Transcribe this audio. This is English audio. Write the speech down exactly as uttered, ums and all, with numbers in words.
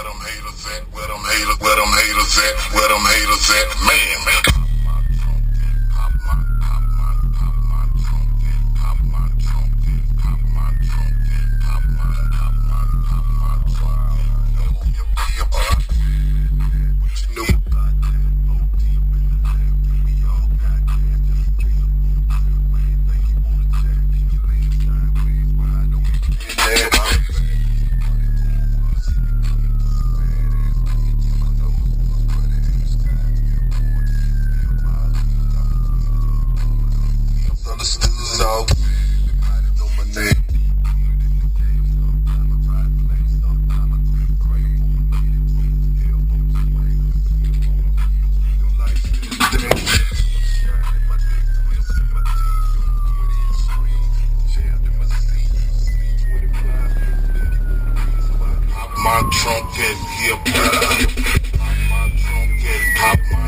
Where them haters at? Where them haters? Where them haters at? Where them haters at? Man, man. Pop my pop my pop my trumpet, pop my trumpet, pop my trumpet, pop my pop my pop my trumpet. What you know about that? Oh, deep in the lab, we all got gas just in case a boom trip. When you think you wanna jack, you lay sideways wide open. Yeah, I'm understood all know my name. My trumpet, hip hop, my trumpet, pop my